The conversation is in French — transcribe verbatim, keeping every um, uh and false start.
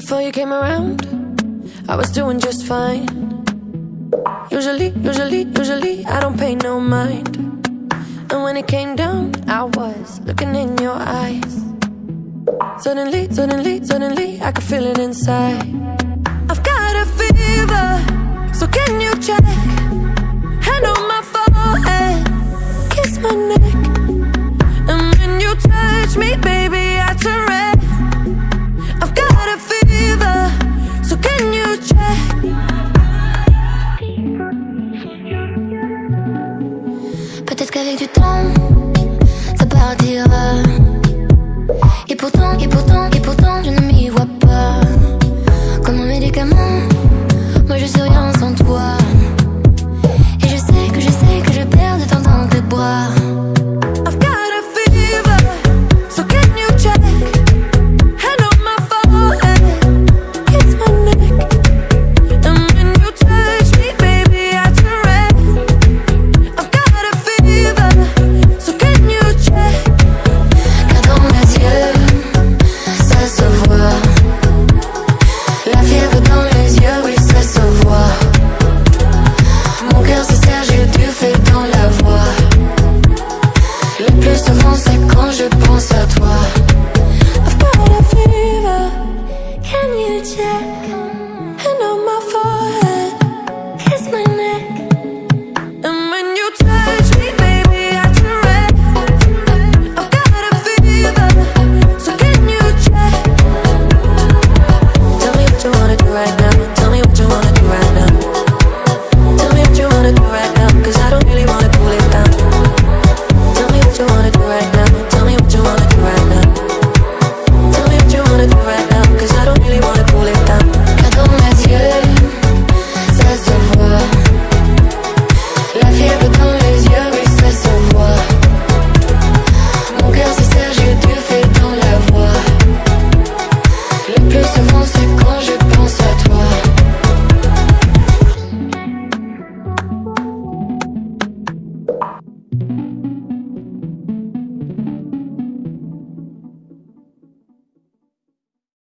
Before you came around, I was doing just fine. Usually, usually, usually, I don't pay no mind. And when it came down, I was looking in your eyes. Suddenly, suddenly, suddenly, I could feel it inside. I've got a fever, so can you check? Hand on my forehead, kiss my neck. And when you touch me, baby, I turn red. I've got a fever, so can you check? Peut-être qu'avec du temps, ça partira. Et pourtant, et pourtant, et pourtant, je ne m'y vois pas. Comme un médicament, moi je sais rien.